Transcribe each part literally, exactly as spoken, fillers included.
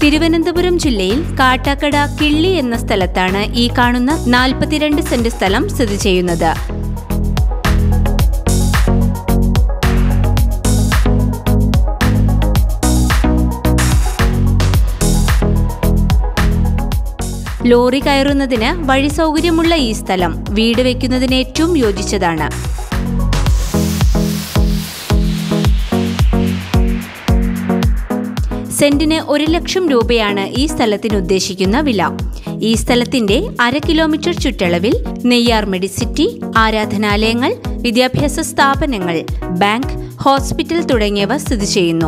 തിരുവനന്തപുരം ജില്ലയിൽ കാട്ടാക്കട കിള്ളി എന്ന സ്ഥലത്താണ് ഈ കാണുന്ന നാൽപ്പത്തിരണ്ട് സെന്റ് സ്ഥലം സ്ഥിതി ചെയ്യുന്നത്. ലോറി കയറുന്നതിന് വഴി സൗകര്യമുള്ള ഈ സ്ഥലം വീട് വയ്ക്കുന്നതിന് ഏറ്റവും യോജിച്ചതാണ്. സെന്റിന് ഒരു ലക്ഷം രൂപയാണ് ഈ സ്ഥലത്തിന് ഉദ്ദേശിക്കുന്ന വില. ഈ സ്ഥലത്തിന്റെ അര കിലോമീറ്റർ ചുറ്റളവിൽ നെയ്യാർ, മെഡിസിറ്റി, ആരാധനാലയങ്ങൾ, വിദ്യാഭ്യാസ സ്ഥാപനങ്ങൾ, ബാങ്ക്, ഹോസ്പിറ്റൽ തുടങ്ങിയവ സ്ഥിതി ചെയ്യുന്നു.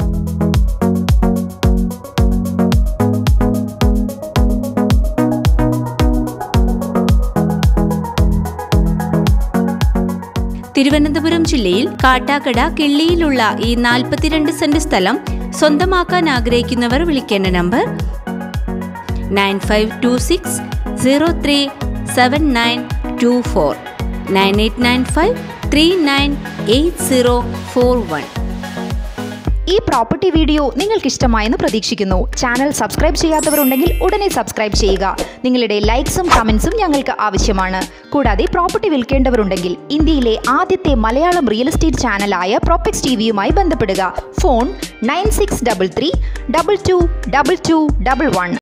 തിരുവനന്തപുരം ജില്ലയിൽ കാട്ടാക്കട കിള്ളിയിലുള്ള ഈ നാൽപ്പത്തിരണ്ട് സെന്റ് സ്ഥലം സ്വന്തമാക്കാൻ ആഗ്രഹിക്കുന്നവർ വിളിക്കേണ്ട number nine five two six zero three seven nine two four nine eight nine five three nine eight zero four one. ഈ പ്രോപ്പർട്ടി വീഡിയോ നിങ്ങൾക്ക് ഇഷ്ടമായെന്ന് പ്രതീക്ഷിക്കുന്നു. ചാനൽ സബ്സ്ക്രൈബ് ചെയ്യാത്തവരുണ്ടെങ്കിൽ ഉടനെ സബ്സ്ക്രൈബ് ചെയ്യുക. നിങ്ങളുടെ ലൈക്സും കമൻസും ഞങ്ങൾക്ക് ആവശ്യമാണ്. കൂടാതെ പ്രോപ്പർട്ടി വിൽക്കേണ്ടവരുണ്ടെങ്കിൽ ഇന്ത്യയിലെ ആദ്യത്തെ മലയാളം റിയൽ എസ്റ്റേറ്റ് ചാനലായ പ്രോപ്പെക്സ് ടിവിയുമായി ബന്ധപ്പെടുക. Phone nine six double three double two double two double one.